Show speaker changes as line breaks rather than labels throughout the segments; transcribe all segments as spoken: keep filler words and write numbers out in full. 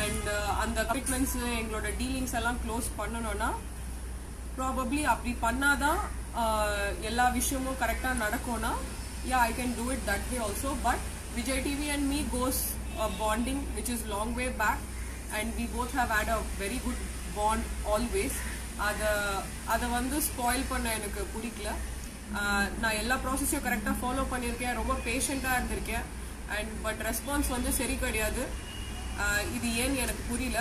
And அந்த commitments எங்களோட dealings எல்லாம் க்ளோஸ் பண்ணணும்னா ப்ராபப்ளி அப்படி பண்ணாதான் எல்லா விஷயமும் கரெக்டாக நடக்கும்னா yeah I can do it that way also. But Vijay T V and me goes a bonding which is long way back, and we both have had a very good bond always. அதை அதை வந்து spoil பண்ண எனக்கு பிடிக்கல. நான் எல்லா ப்ராசஸையும் கரெக்டாக follow பண்ணியிருக்கேன், ரொம்ப பேஷண்ட்டாக இருந்திருக்கேன். அண்ட் பட் ரெஸ்பான்ஸ் வந்து சரி கிடையாது. இது ஏன்னு எனக்கு புரியல.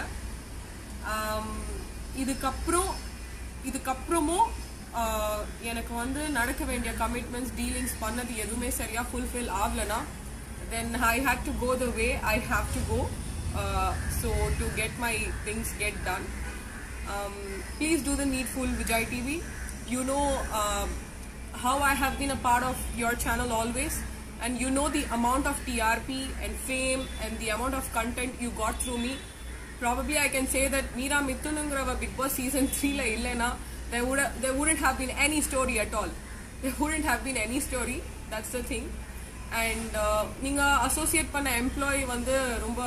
இதுக்கப்புறம் இதுக்கப்புறமும் எனக்கு வந்து நடக்க வேண்டிய கமிட்மெண்ட்ஸ் டீலிங்ஸ் பண்ணது எதுவுமே சரியா ஃபுல்ஃபில் ஆகலனா then I had to go the way I have to go, uh, so to get my things get done. Um, please do the needful, Vijay T V. You know uh, how I have been a part of your channel always, and you know the amount of T R P and fame and the amount of content you got through me. Probably I can say that meeramithun ngrava Big Boss season three la illena there would there wouldn't have been any story at all. There wouldn't have been any story. That's the thing. And நீங்க associate பண்ண employee வந்து ரொம்ப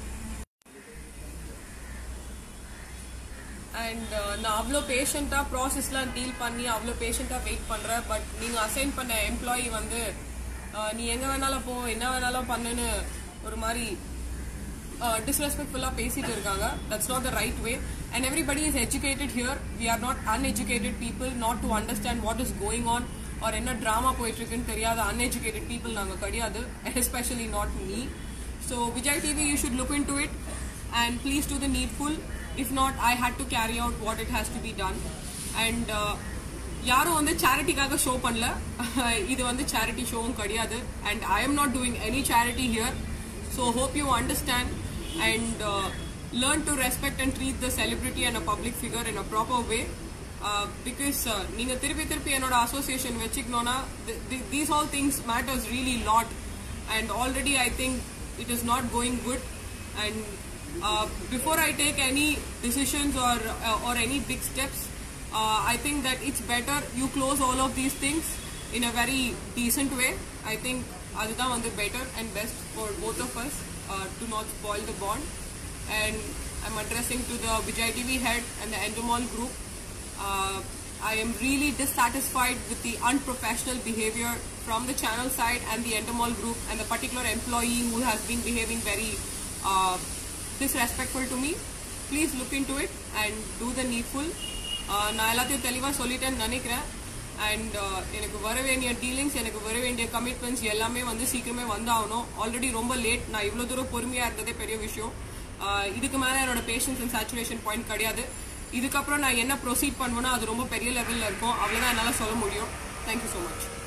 and நான் அவ்வளோ பேஷண்ட்டாக ப்ராசஸ்லாம் deal பண்ணி அவ்வளோ பேஷண்ட்டாக wait பண்ணுறேன். பட் நீங்கள் அசைன் பண்ண எம்ப்ளாயி வந்து நீ எங்கே வேணாலும் போ என்ன வேணாலும் பண்ணுன்னு ஒரு மாதிரி disrespectful பேசிட்டு இருக்காங்க. That's not the right way. And everybody is educated here. We are not uneducated people, not to understand what is going on or என்ன drama போயிட்டு இருக்குன்னு தெரியாத uneducated people நாங்க கிடையாது, especially not me. So Vijay T V, you should look into it and please do the needful. If not, I had to carry out what it has to be done. And யாரும் வந்து சேரிட்டிக்காக show பண்ணல, இது வந்து charity ஷோவும் கிடையாது. And I am not doing any charity here. So hope you understand and uh, learn to respect and treat the celebrity and a public figure in a proper way. Uh, because நீங்க திருப்பி திருப்பி என்னோட association வச்சுக்கணும்னா these all things matters really lot, and already I think it is not going good. And uh, before I take any decisions or uh, or any big steps, uh, I think that it's better you close all of these things in a very decent way. I think அதுதான் வந்து better and best for both of us, uh, to not spoil the bond. And I'm addressing to the Vijay T V head and the Endemol group. Uh, I am really dissatisfied with the unprofessional behavior from the channel side and the Endemol group and the particular employee who has been behaving very uh, disrespectful to me. Please look into it and do the needful. நான் எல்லாத்தையும் தெளிவாக சொல்லிட்டேன்னு நினைக்கிறேன். And எனக்கு வர வேண்டிய dealings, எனக்கு வர வேண்டிய கமிட்மெண்ட்ஸ் எல்லாமே வந்து சீக்கிரமே வந்தாகணும். ஆல்ரெடி ரொம்ப லேட். நான் இவ்வளோ தூரம் பொறுமையாக இருந்ததே பெரிய விஷயம். இதுக்கு மேலே என்னோட பேஷன்ஸ் அண்ட் சேச்சுரேஷன் பாயிண்ட் கிடையாது. இதுக்கப்புறம் நான் என்ன ப்ரொசீட் பண்ணுவேன்னா அது ரொம்ப பெரிய லெவலில் இருக்கும். அவ்வளோதான் என்னால் சொல்ல முடியும். Thank you so much.